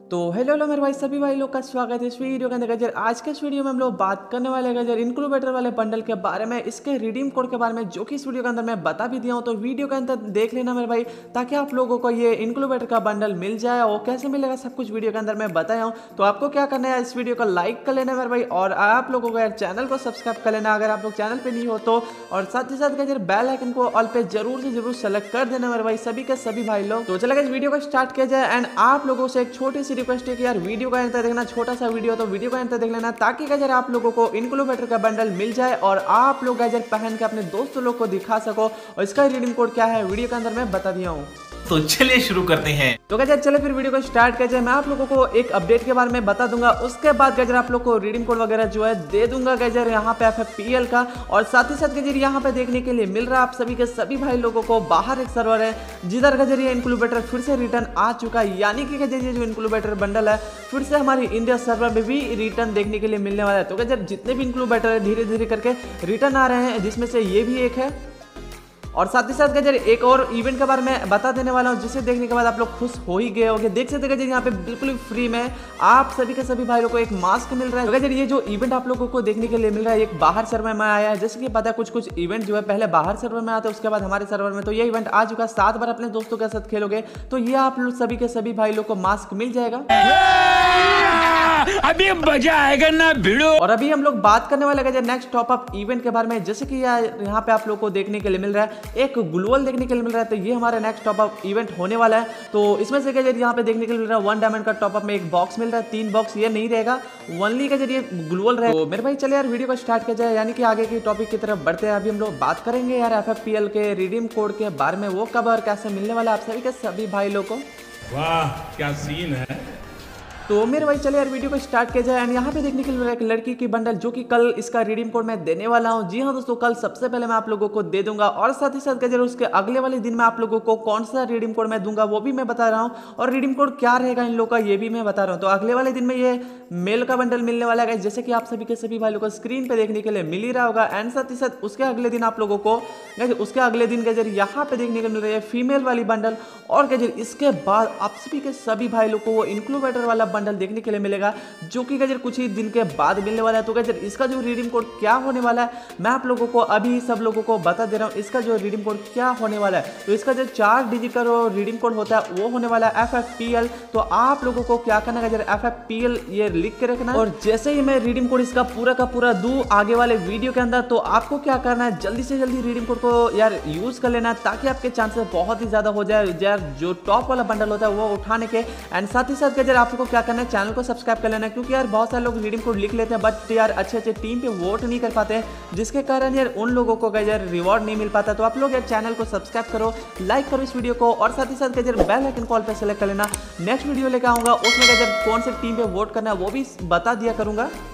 तो हेलो मेरे भाई सभी भाई लोग का स्वागत है इस वीडियो के अंदर गजर। आज के इस वीडियो में हम लोग बात करने वाले गजर इनक्यूबेटर वाले बंडल के बारे में, इसके रिडीम कोड के बारे में, जो कि इस वीडियो के अंदर मैं बता भी दिया हूं। तो वीडियो के अंदर देख लेना मेरे भाई, ताकि आप लोगों को ये इनक्यूबेटर का बंडल मिल जाए और कैसे मिलेगा सब कुछ वीडियो के अंदर मैं बताया हूँ। तो आपको क्या करना है, इस वीडियो को लाइक कर लेना मेरे भाई, और आप लोगों को यार चैनल को सब्सक्राइब कर लेना अगर आप लोग चैनल पर नहीं हो तो, और साथ ही साथ गजर बेल आइकन को ऑल पे जरूर से जरूर सेलेक्ट कर देना मेरे भाई सभी के सभी भाई लोग। तो चलेगा इस वीडियो को स्टार्ट किया जाए। एंड आप लोगों से एक छोटी सी रिक्वेस्ट है कि यार वीडियो का अंत तक देखना, छोटा सा वीडियो तो वीडियो का अंत तक देख लेना, ताकि गजर आप लोगों को इनक्यूबेटर का बंडल मिल जाए और आप लोग गजर पहन के अपने दोस्तों लोग को दिखा सको। और इसका रिडीम कोड क्या है वीडियो के अंदर मैं बता दिया हूँ। तो चलिए शुरू करते हैं। तो गजर चले फिर वीडियो को स्टार्ट कर जाए। मैं आप लोगों को एक अपडेट के बारे में बता दूंगा, उसके बाद गजर आप लोग को रिडीम कोड वगैरह जो है दे दूंगा गजर यहाँ पे FFPL का। और साथ ही साथ गजर यहाँ पे देखने के लिए मिल रहा है आप सभी के सभी भाई लोगों को बाहर एक सर्वर है जिधर गजर ये इनक्यूबेटर फिर से रिटर्न आ चुका है, यानी कि गजर ये जो इनक्यूबेटर बंडल है फिर से हमारी इंडिया सर्वर में भी रिटर्न देखने के लिए मिलने वाला है। तो गजर जितने भी इनक्यूबेटर है धीरे धीरे करके रिटर्न आ रहे हैं, जिसमें से ये भी एक है। और साथ ही साथ गजर एक और इवेंट के बारे में बता देने वाला हूं, जिसे देखने के बाद आप लोग खुश हो ही गए होंगे। देख सकते गजर यहाँ पे बिल्कुल फ्री में आप सभी के सभी भाइयों को एक मास्क मिल रहा है। तो गजर ये जो इवेंट आप लोगों को देखने के लिए मिल रहा है एक बाहर सर्वर में आया है। जैसे कि पता है कुछ इवेंट जो है पहले बाहर सर्वर में आते हैं, उसके बाद हमारे सर्वर में। तो ये इवेंट आ चुका है, 7 बार अपने दोस्तों के साथ खेलोगे तो ये आप लोग सभी के सभी भाई लोग को मास्क मिल जाएगा। अभी मजा आएगा ना भिड़ो। और अभी हम लोग बात करने वाले गजर नेक्स्ट टॉप अप इवेंट के बारे में। जैसे कि यहाँ पे आप लोग को देखने के लिए मिल रहा है एक ग्लोबल देखने के लिए मिल रहा है, तो ये हमारा नेक्स्ट टॉप अप इवेंट होने वाला है। तो इसमें से गजर यहाँ पे देखने के लिए मिल रहा है 1 डायमंड का टॉप अप में एक बॉक्स मिल रहा है, 3 बॉक्स ये नहीं रहेगा, ओनली गजर ये ग्लोबल रहेगा। तो मेरे भाई चले यार वीडियो को स्टार्ट किया जाए, यानी कि आगे की टॉपिक की तरफ बढ़ते हैं। अभी हम लोग बात करेंगे यार FFPL के रिडीम कोड के बारे में, वो कब और कैसे मिलने वाला आप सभी के सभी भाई लोग को। वाह क्या सीन है। तो मेरे भाई चले यार वीडियो को स्टार्ट किया जाए। एंड यहाँ पे देखने के लिए एक लड़की की बंडल, जो कि कल इसका रिडीम कोड मैं देने वाला हूँ। जी हाँ दोस्तों, कल सबसे पहले मैं आप लोगों को दे दूंगा, और साथ ही साथ गजर उसके अगले वाले दिन मैं आप लोगों को कौन सा रिडीम कोड मैं दूंगा वो भी मैं बता रहा हूँ, और रिडीम कोड क्या रहेगा इन लोगों का ये भी मैं बता रहा हूँ। तो अगले वाले दिन में ये मेल का बंडल मिलने वाला है, जैसे कि आप सभी के सभी भाई लोगों को स्क्रीन पे देखने के लिए मिल ही रहा होगा। एंड साथ ही साथ उसके अगले दिन आप लोगों को उसके अगले दिन गजर यहाँ पे देखने को मिल रही है फीमेल वाली बंडल, और गजर इसके बाद आप सभी के सभी भाई लोग को वो इनक्यूबेटर वाला बंडल देखने के लिए मिलेगा, जो कि गजर कुछ ही दिन के बाद मिलने वाला है। तो गजर इसका जो रिडीम कोड क्या होने वाला है मैं आप लोगों को अभी सब लोगों को बता दे रहा हूँ, इसका जो रिडीम कोड क्या होने वाला है। तो इसका जो 4 डिजिट का जो रिडीम कोड होता है वो होने वाला है FFPL। तो आप लोगों को क्या करना है, गजर FFPL ये लिख के रखना है, और जैसे ही मैं रिडीम कोड इसका पूरा का पूरा दूं आगे वाले वीडियो के अंदर, तो आपको क्या करना है, जल्दी से जल्दी रिडीम कोड को यार यूज कर लेना, ताकि आपके चांसेस बहुत ही ज्यादा हो जाए यार जो टॉप वाला बंडल होता है वो उठाने के। एंड साथ ही साथ गजर आपको क्या करना है, चैनल को सब्सक्राइब कर लेना, क्योंकि यार बहुत सारे लोग रिडीम कोड लिख लेते हैं बट यार अच्छे टीम पे वोट नहीं कर पाते, जिसके कारण यार उन लोगों को गजर रिवॉर्ड नहीं मिल पाता। तो आप लोग यार चैनल को सब्सक्राइब करो, लाइक करो इस वीडियो को, और साथ ही साथ गजर बेल आइकन कॉल पे सेलेक्ट कर लेना। नेक्स्ट वीडियो लेकर आऊंगा, उसमें गजर कौन से टीम पे वोट करना है वो भी बता दिया करूंगा।